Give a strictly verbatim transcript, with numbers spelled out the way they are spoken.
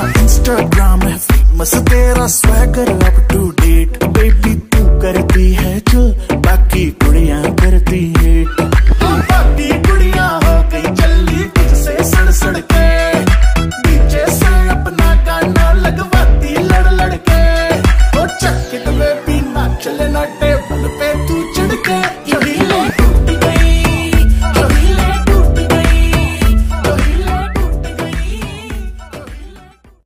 Instagram है famous, तेरा swagger up to date. Baby तू करती है जो बाकी कुड़ियां करती है।